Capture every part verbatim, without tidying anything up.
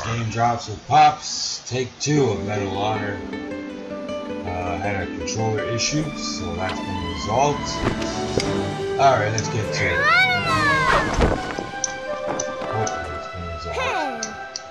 Game Drops with Pops, take two of Medal of Honor. Uh, had a controller issue, so that's been resolved. Alright, let's get to it. Hopefully it's been resolved.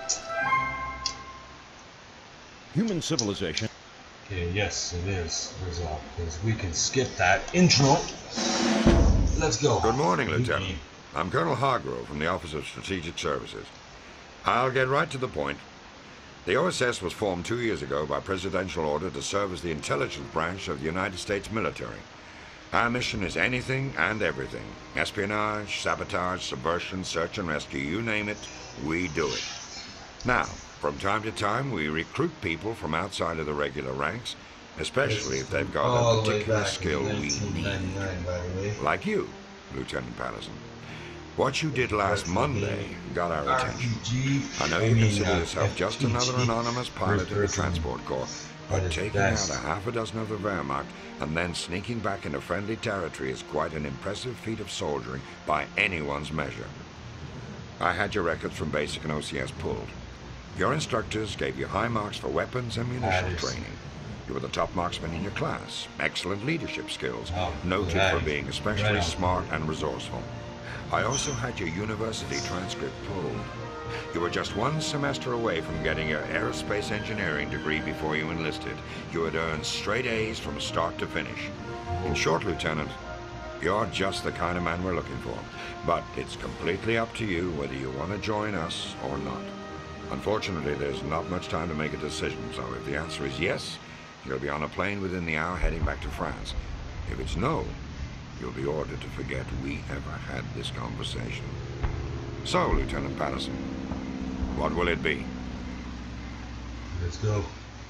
Human civilization. Okay, yes, it is resolved, because we can skip that intro. Let's go. Good morning, Lieutenant. I'm Colonel Hargrove from the Office of Strategic Services. I'll get right to the point. The O S S was formed two years ago by presidential order to serve as the intelligence branch of the United States military. Our mission is anything and everything. Espionage, sabotage, subversion, search and rescue, you name it, we do it. Now, from time to time, we recruit people from outside of the regular ranks, especially if they've got a particular skill we need. Like you, Lieutenant Patterson. What you did last Monday got our attention. I know you consider yourself just another anonymous pilot in the Transport Corps, but taking out a half a dozen of the Wehrmacht and then sneaking back into friendly territory is quite an impressive feat of soldiering by anyone's measure. I had your records from basic and O C S pulled. Your instructors gave you high marks for weapons and munition training. You were the top marksman in your class, excellent leadership skills, noted for being especially smart and resourceful. I also had your university transcript pulled. You were just one semester away from getting your aerospace engineering degree before you enlisted. You had earned straight A's from start to finish. In short, Lieutenant, you're just the kind of man we're looking for. But it's completely up to you whether you want to join us or not. Unfortunately, there's not much time to make a decision, so if the answer is yes, you'll be on a plane within the hour heading back to France. If it's no, you'll be ordered to forget we ever had this conversation. So, Lieutenant Patterson, what will it be? Let's go.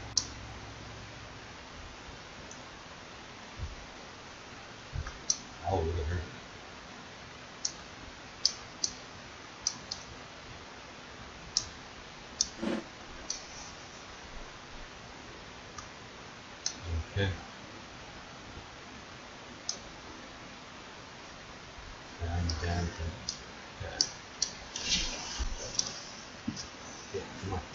Oh, look at her. Okay. Damn, damn, damn. Yeah. Yeah, come on.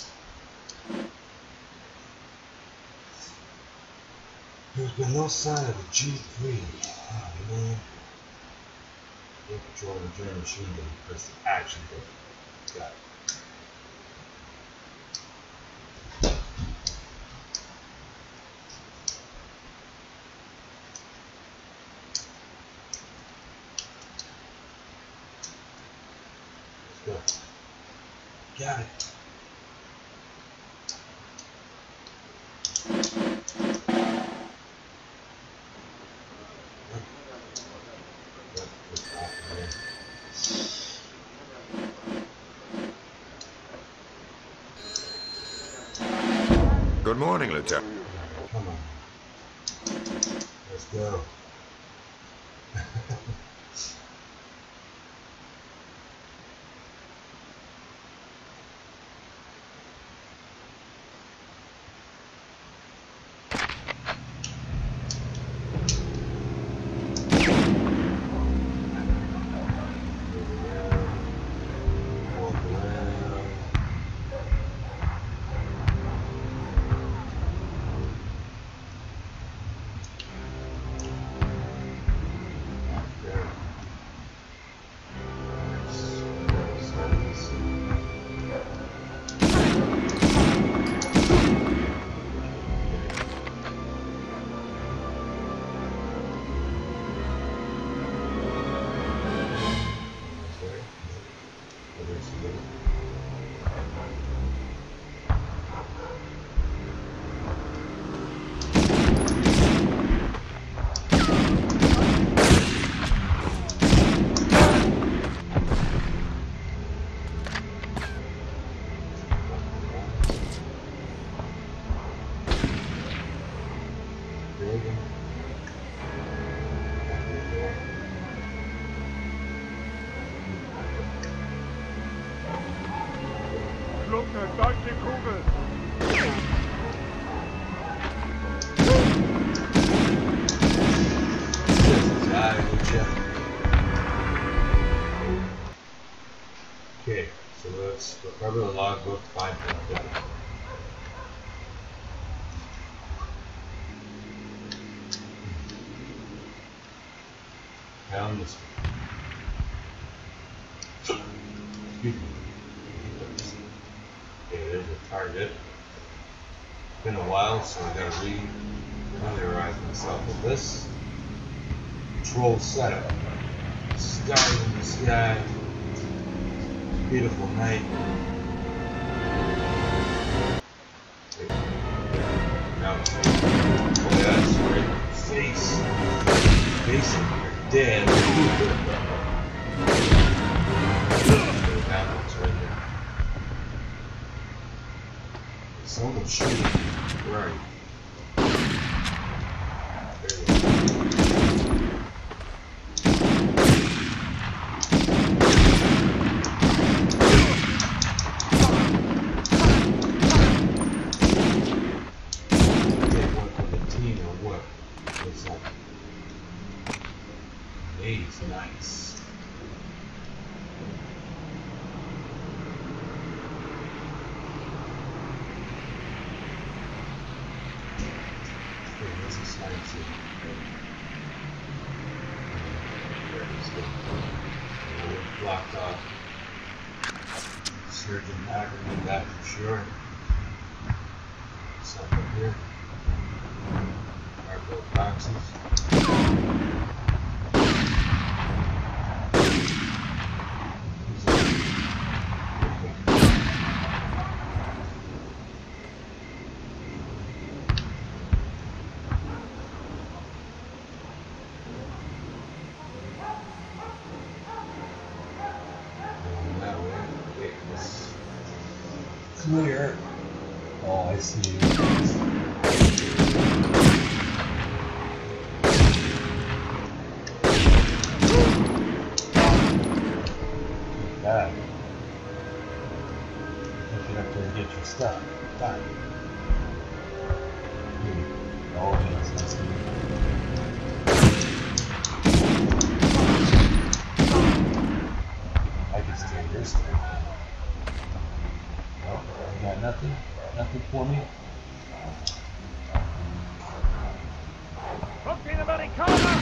There's been no sign of the G three. Oh, man. Take control of the German machine gun. Press the action button. Got it. Got it. Good morning, Lieutenant. Come on. Let's go. Eine deutsche Kugel. Okay, so let's recover the log I'll go find one. Found this one. Excuse me. Okay, there's a target. It's been a while, so I gotta re-familiarize myself with this. Control setup. Stars in the sky. Beautiful night. Now, oh yeah, that's right. Face. Facing you're dead. That one's right there. Someone's shooting. Where are you? There you go. Nice. Okay, this is nice. There it is. We're blocked off. Surgeon Hacker did that for sure. Something up here. Cardboard boxes. Clear. Oh, I see you. Bad. Get you up there and get your stuff. Done. Oh, yes, that's good. I can steal your stuff. You got nothing? Nothing for me? Fucking Americana!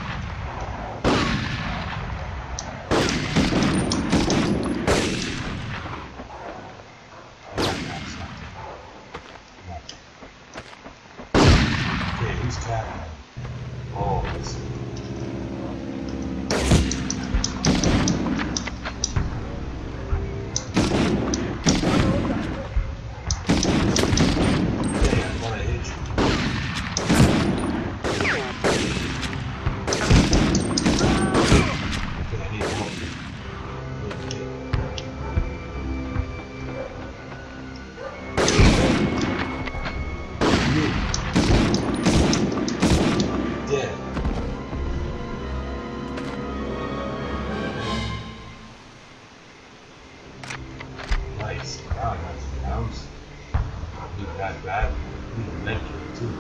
Okay, who's tapping? Oh, this. Nice. Wow, that's pounds. Need that bad. Need a med kit too.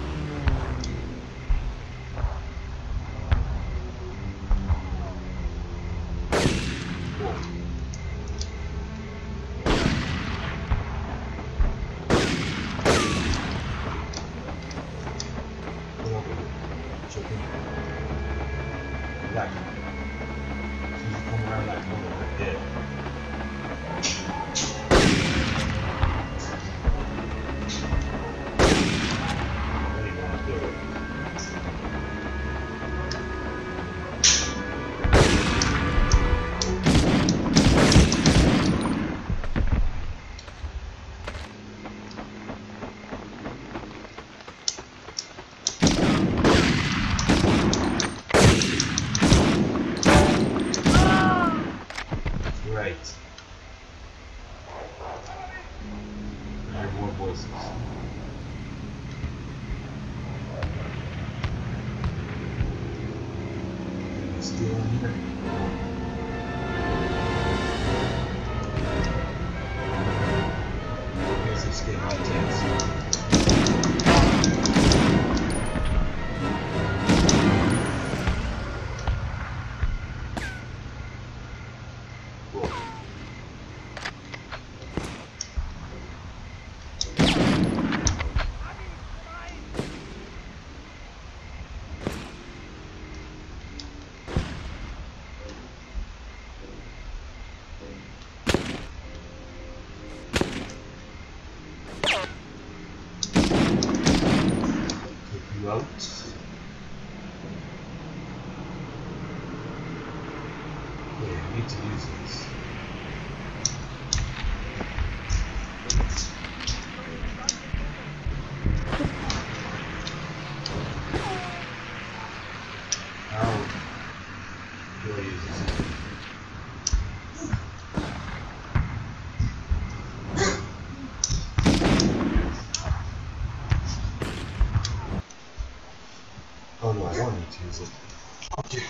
Cool. Put over here. Chicken. Right. As soon as you come around that corner, they're dead. Right. I hear more voices. Still in here. Here's this game I tense. route. Yeah, I need to use this. How do I use this? Oh no, I don't need to use it. Okay.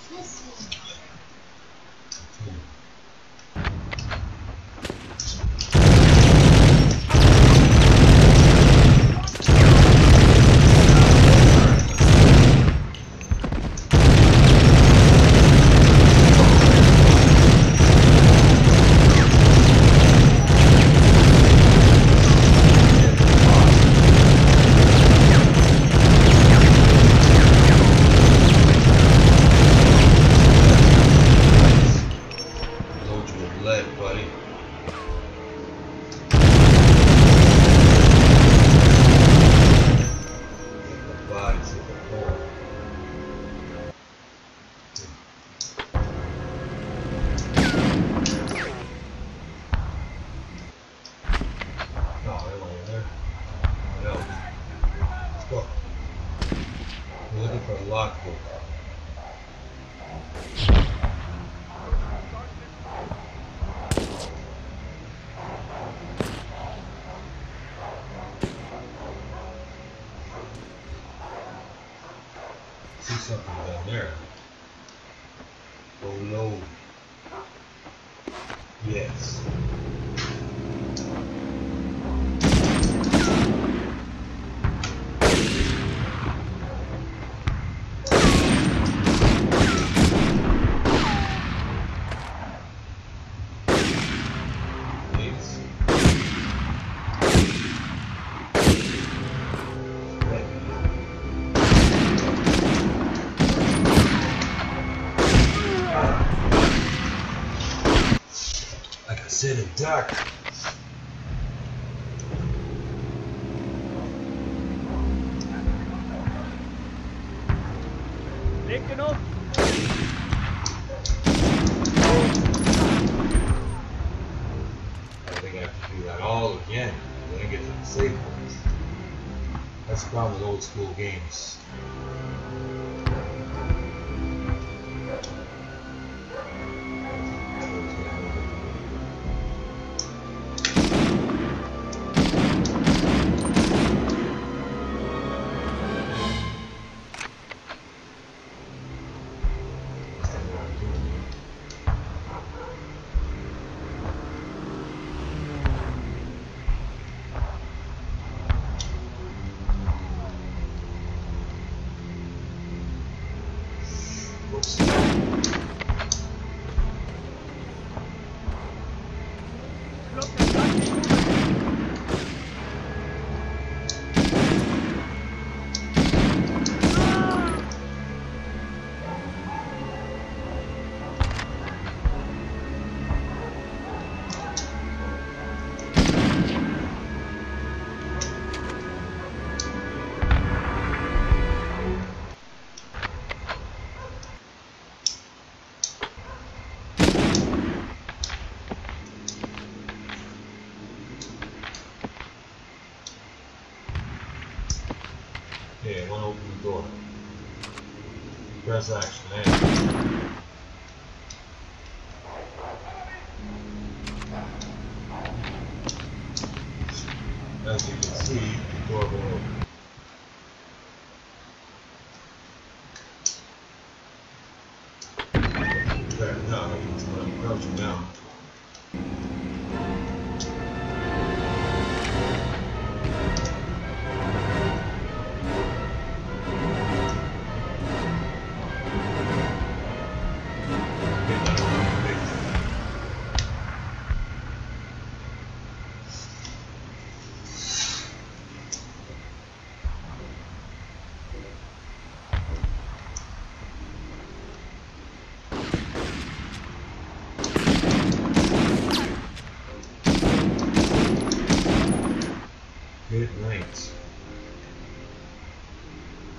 See something down there. Oh no. Yes. Sit and duck. Leg den op. I think I have to do that all again. Then I get to the safe ones. That's the problem with old school games. Okay, I want to open the door. Press action, eh? As you can see, the door won't open. There, now, I'm crouching down. Good night.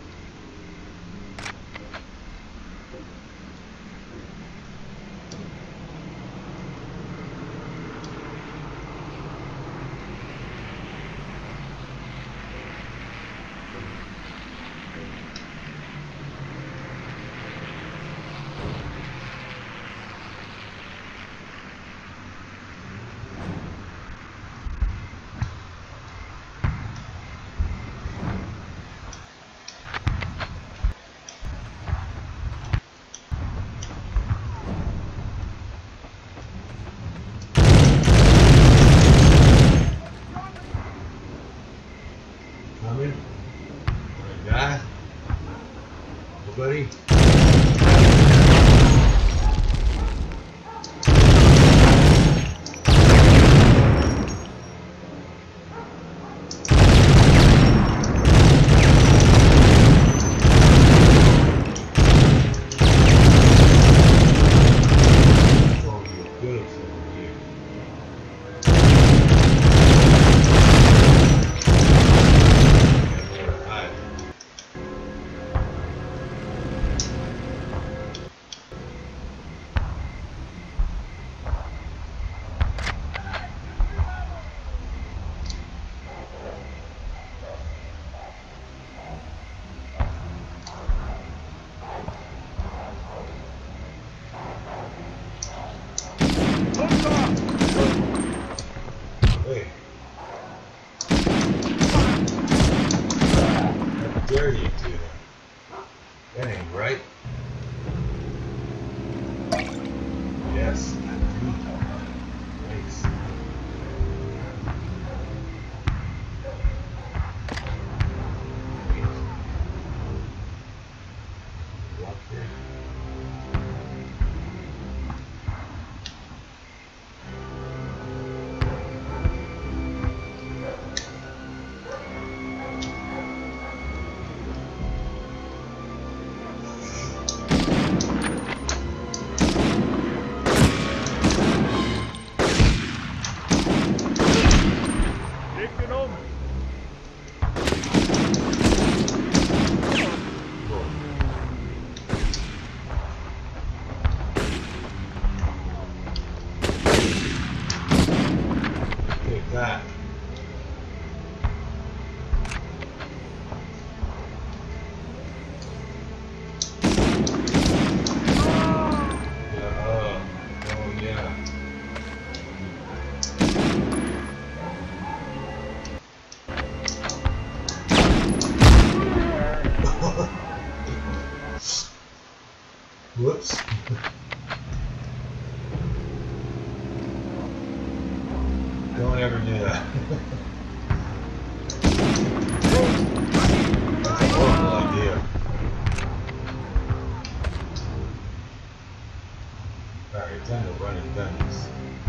that. Yeah, uh, oh yeah. Whoops. Don't ever do that. That's a horrible idea. Alright, time to run and gun this.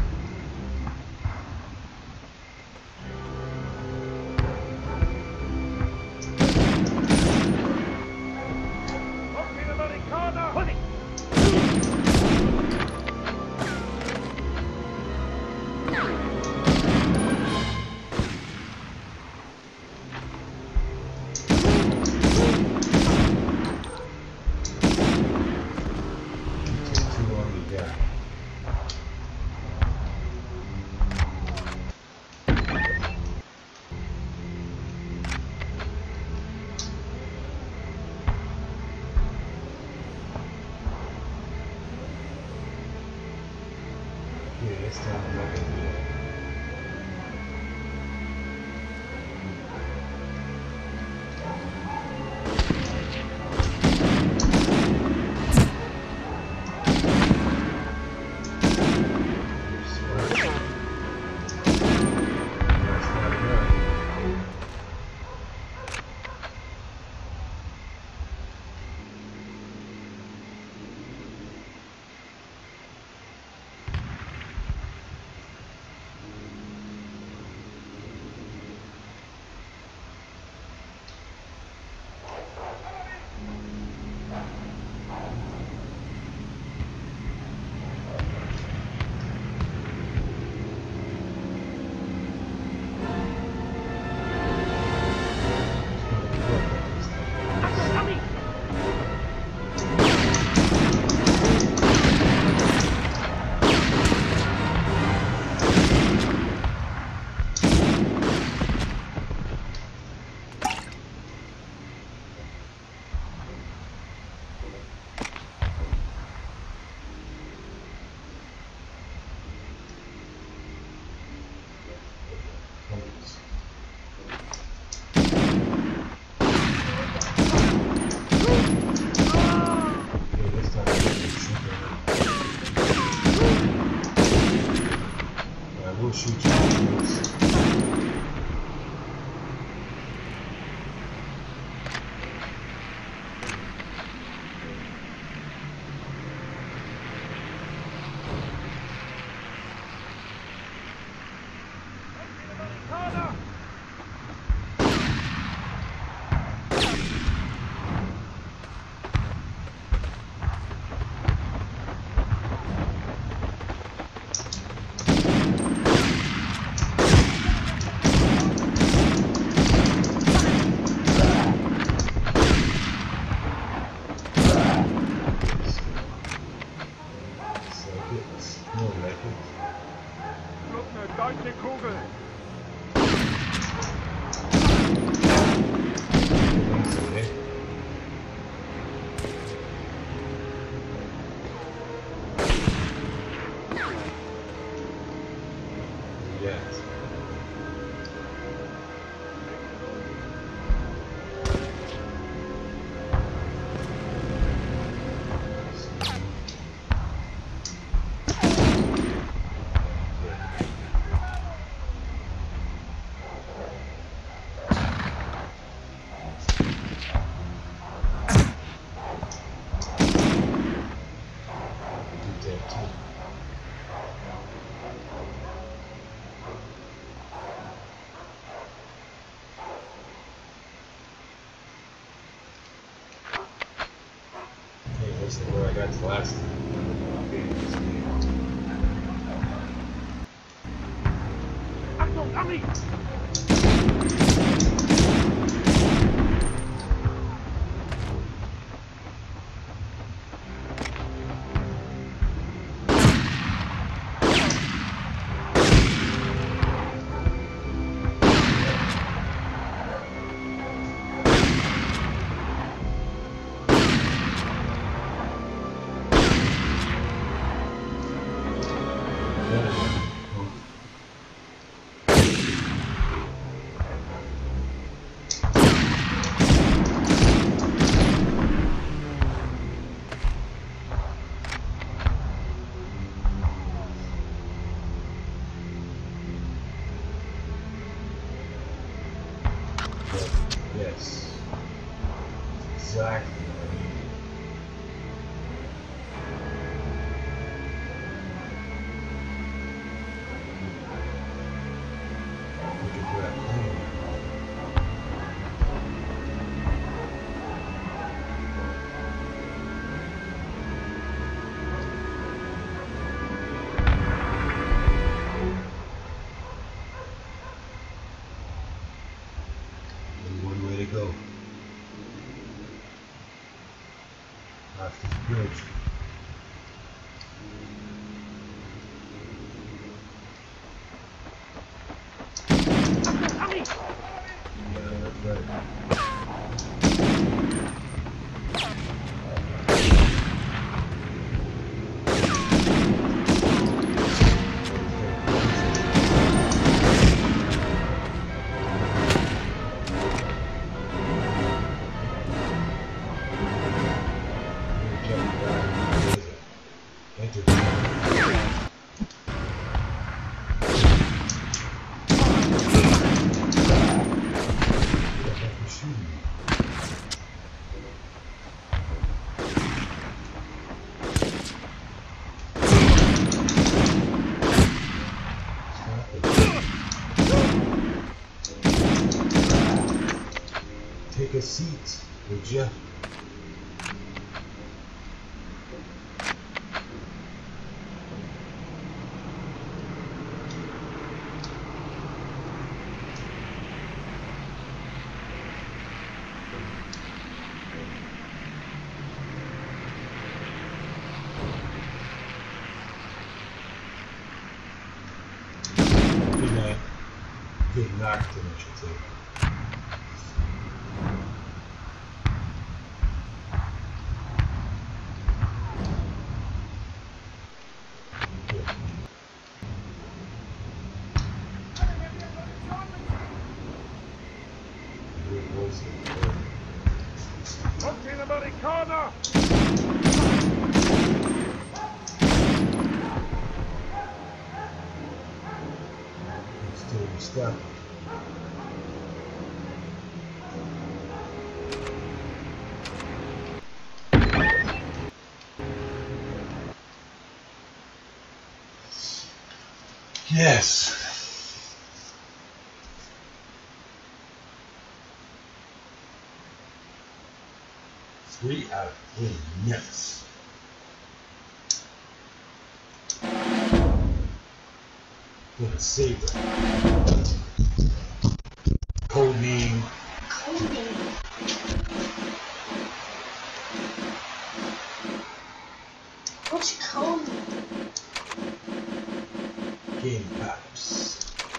Yeah, this time I'm not gonna do that. We'll shoot you afterwards. Deutsche Kugel! Yes. This is where I got to last time. Achtung, Ami! Yes. Exactly what I needed. Looking for that plane. Only one way to go. After the bridge. Tommy! Yeah, that's right. Take a seat, would you? Good night. Good night, I should say. Locked in the bloody corner! Still stuck. Yes. Three out of three. Yes. Gonna save it. Codename. Codename. What's codename? Game Pops.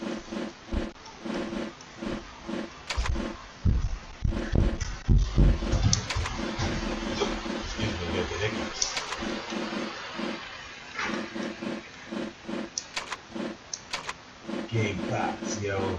Excuse me, I got the hiccups. Game Pops, yo.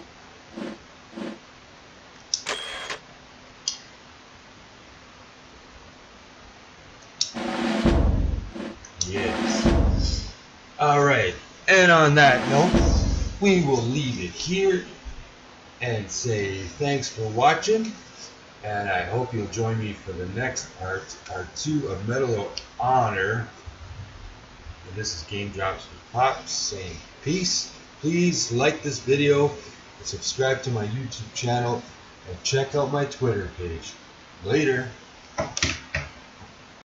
Yes. Alright, and on that note, we will leave it here and say thanks for watching, and I hope you'll join me for the next part, part two of Medal of Honor. And this is Game Drops with Pops saying peace. Please like this video, and subscribe to my YouTube channel, and check out my Twitter page. Later.